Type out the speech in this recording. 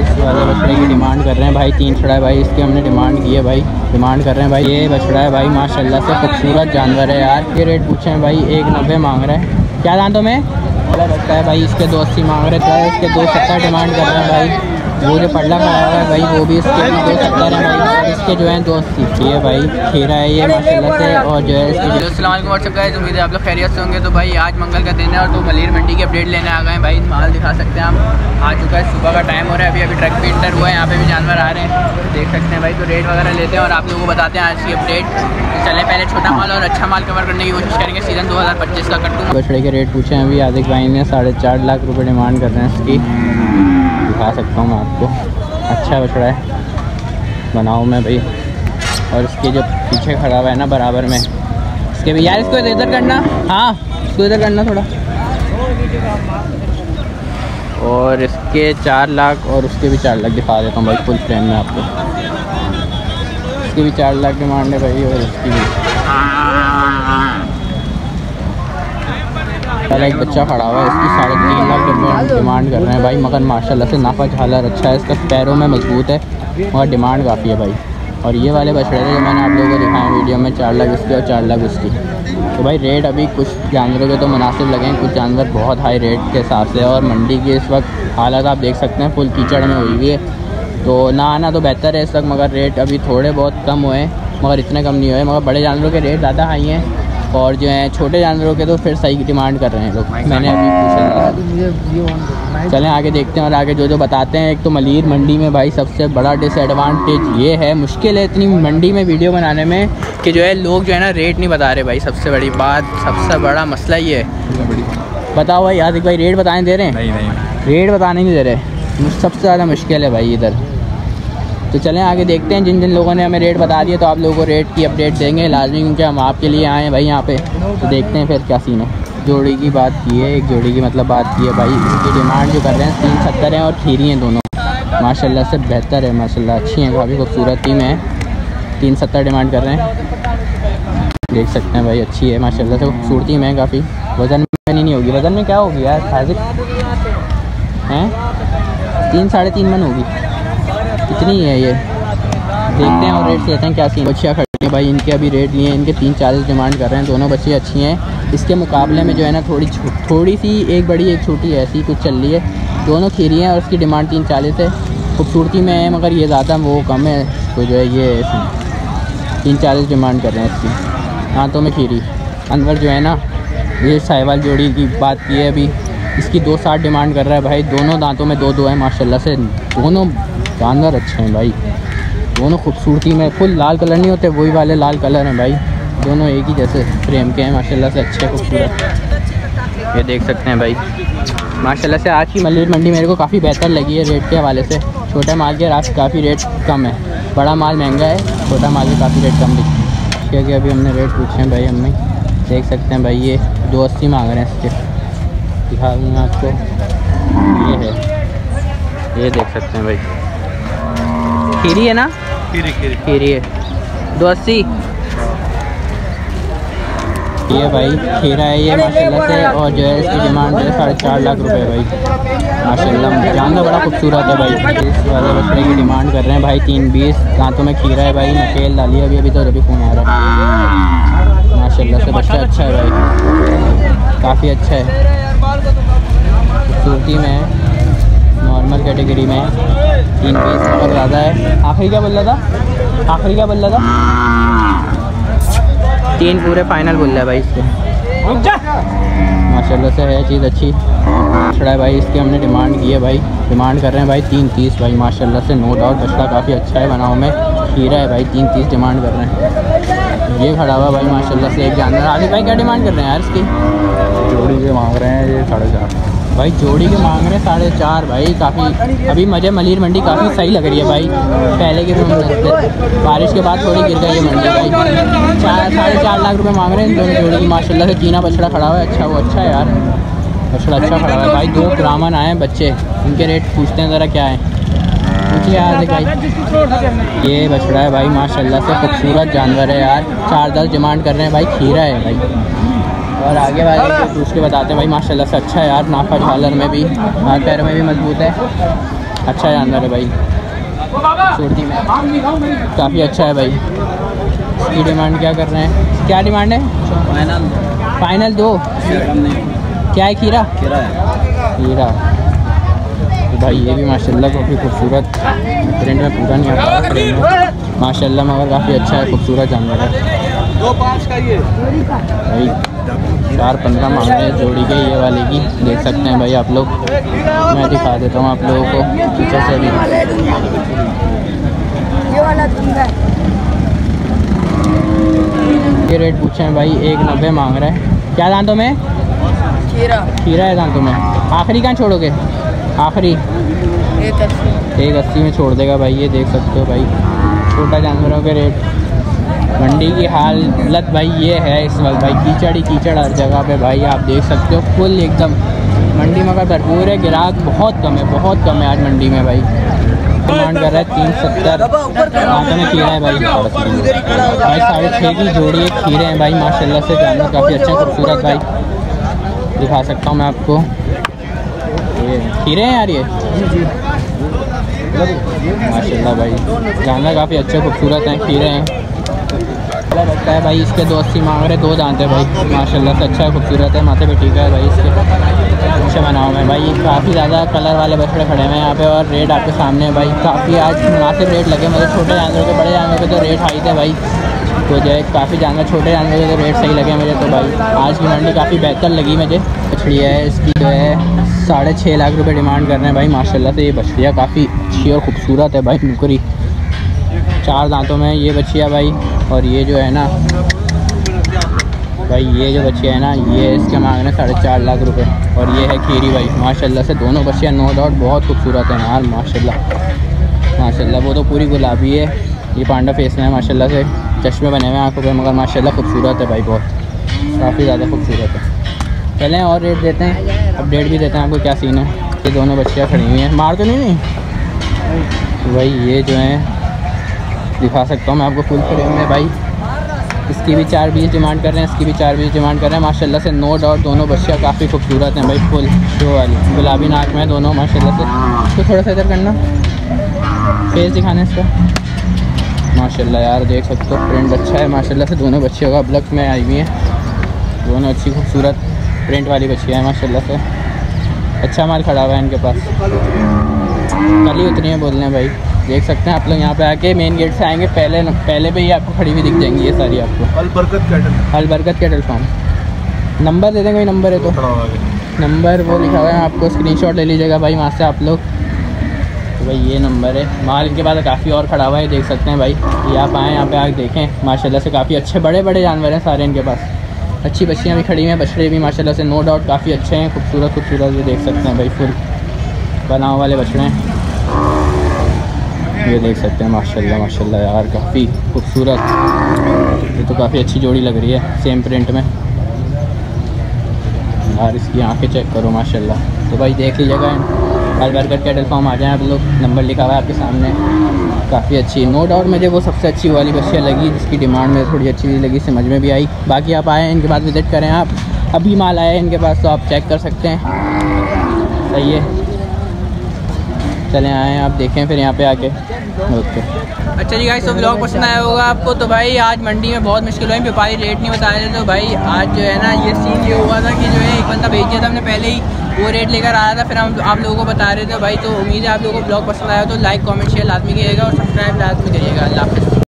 वाले बछड़े की डिमांड कर रहे हैं भाई। 3 बछड़ा है भाई, इसकी हमने डिमांड की है भाई। डिमांड कर रहे हैं भाई। ये बछड़ा है भाई माशाल्लाह से खूबसूरत जानवर है यार। ये रेट पूछे हैं भाई 190 मांग रहे हैं। क्या दांतों में वाला बच्चा है भाई, इसके 280 मांग रहे थे, इसके 270 डिमांड कर रहे हैं भाई। वो जो पल्ला खड़ा हुआ है भाई वो भी इसके 270 है भाई, और इसके जो है 280 है भाई। खीरा है ये माशाल्लाह से, और जो है इसकी अस्सलाम वालेकुम व्हाट्सअप गाइस, उम्मीद है आप लोग खैरियत से होंगे। तो भाई आज मंगल का दिन है और तो मलीर मंडी की अपडेट लेने आ गए हैं भाई। माल दिखा सकते हैं हम, आ चुका है, सुबह का टाइम हो रहा है। अभी ट्रक भी इंटर हुआ है, यहाँ पे भी जानवर आ रहे हैं, देख सकते हैं भाई। तो रेट वगैरह लेते हैं और आप लोगों को बताते हैं आज की अपडेट। चलें पहले छोटा माल और अच्छा माल कवर करने की कोशिश करेंगे। सीजन 2025 का कट्टू बछड़े के रेट पूछे हैं अभी आदिक भाई ने। 4.5 लाख रुपये डिमांड कर रहे हैं इसकी। दिखा सकता हूँ मैं आपको, अच्छा बछड़ा है बनाओ में भाई। और इसके जो पीछे खड़ा हुआ है ना बराबर में, इसके भी यार, इसको इधर करना, हाँ इसको इधर करना थोड़ा। और इसके 4 लाख और उसके भी 4 लाख दिखा देता हूँ भाई फुल फ्रेम में आपको। इसकी भी 4 लाख डिमांड है भाई, और इसकी भी। पहले एक बच्चा खड़ा हुआ है, इसकी 3.5 लाख डिमांड कर रहे हैं भाई। मगर माशाल्लाह से नाफा झालर अच्छा है, इसका पैरों में मजबूत है और डिमांड काफ़ी है भाई। और ये वाले बछड़े थे जो मैंने आप लोगों को दिखाया वीडियो में, 4 लाख इसकी और 4 लाख उसकी। तो भाई रेट अभी कुछ जानवरों के तो मुनासिब लगे हैं, कुछ जानवर बहुत हाई रेट के हिसाब से। और मंडी की इस वक्त हालत आप देख सकते हैं, फुल कीचड़ में हुई हुई है। तो ना आना तो बेहतर है इस वक्त, मगर रेट अभी थोड़े बहुत कम हुए, मगर इतने कम नहीं हुए। मगर बड़े जानवरों के रेट ज़्यादा हाई हैं, और जो है छोटे जानवरों के तो फिर सही डिमांड कर रहे हैं लोग। मैंने अभी पूछा, चलें आगे देखते हैं और आगे जो जो बताते हैं। एक तो मलीर मंडी में भाई सबसे बड़ा डिसएडवांटेज ये है, मुश्किल है इतनी मंडी में वीडियो बनाने में कि जो है लोग जो है ना रेट नहीं बता रहे भाई। सबसे बड़ी बात, सबसे बड़ा मसला ये है। बताओ भाई आदिक भाई, रेट बताने दे रहे हैं? नहीं, रेट बताने नहीं दे रहे, सबसे ज़्यादा मुश्किल है भाई इधर। तो चलें आगे देखते हैं। जिन जिन लोगों ने हमें रेट बता दिए तो आप लोगों को रेट की अपडेट देंगे लाजमी, क्योंकि हम आपके लिए आए हैं भाई यहाँ पे। तो देखते हैं फिर क्या सीन है। जोड़ी की बात की है, एक जोड़ी की मतलब बात की है भाई। इसकी डिमांड जो कर रहे हैं 370 हैं, और खीरी हैं दोनों माशाल्लाह से बेहतर है, माशाल्लाह अच्छी हैं, काफ़ी खूबसूरती में है। 370 डिमांड कर रहे हैं, देख सकते हैं भाई। अच्छी है माशाल्लाह से, खूबसूरती में काफ़ी। वज़न में नहीं होगी, वज़न में क्या होगी यार हाजिर हैं, 3-3.5 मन होगी, इतनी है ये। देखते हैं और रेट लेते हैं क्या सीन। बच्चियाँ खड़ी हैं भाई, इनके अभी रेट लिए हैं, इनके 340 डिमांड कर रहे हैं। दोनों बच्चियाँ अच्छी हैं, इसके मुकाबले में जो है ना थोड़ी सी, एक बड़ी एक छोटी ऐसी कुछ चल रही है। दोनों खीरी हैं और उसकी डिमांड 340 है। खूबसूरती में है मगर ये ज़्यादा वो कम है, तो जो है ये 340 डिमांड कर रहे हैं इसकी। दांतों में खीरी अनवर जो है ना, ये साहिवाल जोड़ी की बात की है अभी, इसकी 260 डिमांड कर रहा है भाई। दोनों दांतों में 2-2 है माशाल्लाह से, दोनों जानवर अच्छे हैं भाई। दोनों खूबसूरती में, फुल लाल कलर नहीं होते वही वाले लाल कलर हैं भाई। दोनों एक ही जैसे फ्रेम के हैं माशाल्लाह से, अच्छे खूबसूरत। ये देख सकते हैं भाई माशाल्लाह से। आज की मलीर मंडी मेरे को काफ़ी बेहतर लगी है रेट के हवाले से। छोटे माल के आज काफ़ी रेट कम है, बड़ा माल महंगा है, छोटा माल के काफ़ी रेट कम दिखते हैं। क्योंकि अभी हमने रेट पूछे हैं भाई, हमने देख सकते हैं भाई। ये 280 मांग रहे हैं इसके, दिखा दूँगा आपको। ये है, ये देख सकते हैं भाई। खीरी है ना, खीरी है, 280 ये भाई। खीरा है ये माशाल्लाह से, और जो है इसकी डिमांड है 4.5 लाख रुपए भाई माशाल्लाह। जानवर बड़ा खूबसूरत है भाई। इस वाले बछड़े की डिमांड कर रहे हैं भाई 320। दांतों में खीरा है भाई, नकेल डाली है अभी तो अभी फ़ोन आ रहा है माशाल्लाह से। बच्चा अच्छा है भाई, काफ़ी अच्छा है, खूबसूरती में है, नॉर्मल कैटेगरी में है। 320 पर ज़्यादा है। आखिरी क्या बोल रहा था, आखिरी क्या बोल रहा था? 3 पूरे फाइनल बोल रहा है भाई इसके। माशाल्लाह से है चीज़ अच्छी। बछड़ा है भाई, इसकी हमने डिमांड की है भाई। डिमांड कर रहे हैं भाई 330 भाई माशाल्लाह से, नो डाउट बछड़ा काफ़ी अच्छा है बनाओ में। खीरा है भाई, 330 डिमांड कर रहे हैं। ये खड़ा हुआ भाई माशाल्लाह से एक जानवर। आगे भाई क्या डिमांड कर रहे हैं यार इसकी? जोड़ी के मांग रहे हैं ये 4.5 भाई, जोड़ी के मांग रहे हैं 4.5 भाई। काफ़ी अभी मुझे मलीर मंडी काफ़ी सही लग रही है भाई। पहले के बारिश के बाद थोड़ी गिर गई है मंडी भाई। 4.5 लाख रुपए मांग रहे हैं दोनों जोड़ी की माशाल्लाह से। टीना बछड़ा खड़ा हुआ है, अच्छा वो अच्छा है यार, बछड़ा अच्छा खड़ा हुआ है भाई। 2 ब्राह्मण आए हैं बच्चे, उनके रेट पूछते हैं ज़रा क्या है, पूछिए यार भाई। ये बछड़ा है भाई माशाल्लाह से, खूबसूरत जानवर है यार। 410 डिमांड कर रहे हैं भाई। खीरा है भाई, और आगे वाले पूछ के बताते हैं भाई माशाल्लाह से अच्छा है यार। नाफा झालर में भी, हाथ पैर में भी मजबूत है। अच्छा जानवर है भाई, सूरती में काफ़ी अच्छा है भाई। इसकी डिमांड क्या कर रहे हैं, क्या डिमांड है? फाइनल 2। क्या है? खीरा खीरा। तो भाई ये भी माशाल्लाह काफ़ी खूबसूरत, प्रिंट में पूरा नहीं आता माशाल्लाह, मगर काफ़ी अच्छा है, खूबसूरत जानवर है। 2.5 का ये भाई 4.15 मांग रहे हैं जोड़ी के, ये वाले की देख सकते हैं भाई आप लोग। मैं दिखा देता हूँ आप लोगों को पीछे से भी। ये रेट पूछे हैं भाई, 1.90 मांग रहा है। क्या दांतों में? खीरा है दांतों में। आखिरी कहाँ छोड़ोगे? आखिरी 1.80 में छोड़ देगा भाई। ये देख सकते हो भाई छोटा जानवरों के रेट। मंडी की हालत भाई ये है इस वक्त भाई, कीचड़ ही कीचड़ हर जगह पे भाई, आप देख सकते हो फुल एकदम मंडी मगर भरपूर है, ग्राहक बहुत कम है आज मंडी में भाई। डिमांड कर रहा है 370। दांतों में खीरा है भाई, 6.5 की जोड़ी है खीरे हैं भाई माशाल्लाह से। जानवर काफ़ी अच्छा खूबसूरत भाई, दिखा सकता हूँ मैं आपको। ये खीरे हैं यार, ये माशाल्लाह भाई जानवर काफ़ी अच्छे खूबसूरत हैं, खीरे हैं। लगता है भाई इसके 280 मांग रहे, 2 दांत है भाई माशाल्लाह से, अच्छा है खूबसूरत है, माथे पे टीका है भाई इसके, अच्छे बनाओ में भाई। काफ़ी ज़्यादा कलर वाले बछड़े खड़े हुए हैं यहाँ पे और रेट आपके सामने है भाई। काफ़ी आज मुनासिब रेट लगे, मतलब छोटे जानवरों के, बड़े जानवरों के तो रेट हाई थे भाई, तो जो है काफ़ी जानवर छोटे जानवरों के तो रेट सही लगे मुझे। तो भाई आज की मंडी काफ़ी बेहतर लगी मुझे। बछड़िया है इसकी जो है 6.5 लाख रुपये डिमांड कर रहे हैं भाई माशाल्लाह से। ये बछड़िया काफ़ी अच्छी और ख़ूबसूरत है भाई, मुकरी 4 दांतों में ये बछिया भाई। और ये जो है ना भाई, ये जो बछिया है ना, ये इसके मांग रहे हैं 4.5 लाख रुपए। और ये है खीरी भाई माशाल्लाह से, दोनों बछिया नो डाउट बहुत खूबसूरत है यार माशाल्लाह। वो तो पूरी गुलाबी है, ये पांडा फेस में है माशाल्लाह से, चश्मे बने हुए हैं आँखों पे, मगर माशाल्लाह खूबसूरत है भाई, बहुत काफ़ी ज़्यादा खूबसूरत है। चलें और रेट देते हैं, अपडेट भी देते हैं आपको क्या सीन है। ये दोनों बच्चियाँ खड़ी हुई हैं, मार तो नहीं तो भाई ये जो है दिखा सकता हूँ मैं आपको फुल फ्रेम में भाई। इसकी भी 4.20 डिमांड कर रहे हैं, इसकी भी 4.20 डिमांड कर रहे हैं माशाल्लाह से। नो डाउट दोनों बच्चियाँ काफ़ी खूबसूरत हैं भाई, फुल शो वाली गुलाबी नाक में दोनों माशाल्लाह से। तो थोड़ा सा इधर करना, फेस दिखाना इसका माशाल्लाह यार, देख सकते हो प्रिंट अच्छा है माशाल्लाह से। दोनों बच्चियों का ब्लक में आई हुई हैं, दोनों अच्छी खूबसूरत प्रिंट वाली बच्चियाँ हैं माशाल्लाह से। अच्छा माल खड़ा हुआ है इनके पास, कल ही उतनी है बोलने भाई। देख सकते हैं आप लोग यहाँ पे आके मेन गेट से आएंगे, पहले पे ही आपको खड़ी हुई दिख जाएंगी ये सारी आपको। Albarkat cattle farm. नंबर दे दें, कोई नंबर है तो नंबर वो लिखा हुआ है, आपको स्क्रीनशॉट ले लीजिएगा भाई वहाँ से आप लोग। तो भाई ये नंबर है। माल इनके पास काफ़ी और खड़ा हुआ है, देख सकते हैं भाई। ये आप आएँ यहाँ पे आके देखें माशाल्लाह से, काफ़ी अच्छे बड़े बड़े जानवर हैं सारे इनके पास। अच्छी बच्चियाँ भी खड़ी हुई हैं, बछड़े भी माशाल्लाह से नो डाउट काफ़ी अच्छे हैं, खूबसूरत ये देख सकते हैं भाई, फुल बनाव वाले बछड़े हैं। ये देख सकते हैं माशाल्लाह यार, काफ़ी खूबसूरत। ये तो काफ़ी अच्छी जोड़ी लग रही है, सेम प्रिंट में यार। इसकी आंखें चेक करो माशाल्लाह। तो भाई देख लीजिएगा, अलबरकत कैटल फार्म आ जाए आप लोग, नंबर लिखा हुआ है आपके सामने। काफ़ी अच्छी नो डाउट मुझे वो सबसे अच्छी वाली बच्चियाँ लगी, जिसकी डिमांड में थोड़ी अच्छी लगी, समझ में भी आई। बाकी आप आएँ इनके पास विज़िट करें, आप अभी माल आया है इनके पास तो आप चेक कर सकते हैं, सही है। चलें आएँ आप देखें फिर यहाँ पे आके। ओके अच्छा जी गाइस, तो ब्लॉग पसंद आया होगा आपको। तो भाई आज मंडी में बहुत मुश्किल हुई, व्यापारी रेट नहीं बता रहे थे। तो भाई आज जो है ना ये सीन ये हुआ था कि जो है एक बंदा भेज दिया था हमने पहले ही, वो रेट लेकर आया था, फिर हम आप लोगों को बता रहे थे भाई। तो उम्मीद है आप लोगों को ब्लॉग पसंद आया तो लाइक कमेंट शेयर लाजमी कीजिएगा और सब्सक्राइब लाजमी करिएगा। अल्लाह हाफ़िज़।